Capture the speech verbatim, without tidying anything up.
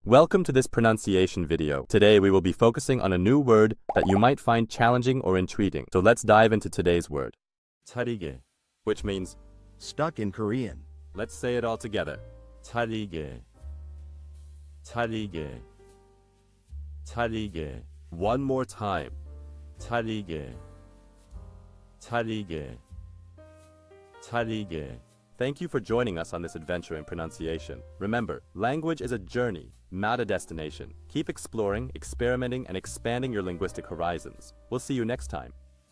Welcome to this pronunciation video. Today we will be focusing on a new word that you might find challenging or intriguing. So let's dive into today's word. charige, which means stuck in Korean. Let's say it all together. charige, charige, charige. One more time. charige, charige, charige. Thank you for joining us on this adventure in pronunciation. Remember, language is a journey, not a destination. Keep exploring, experimenting, and expanding your linguistic horizons. We'll see you next time.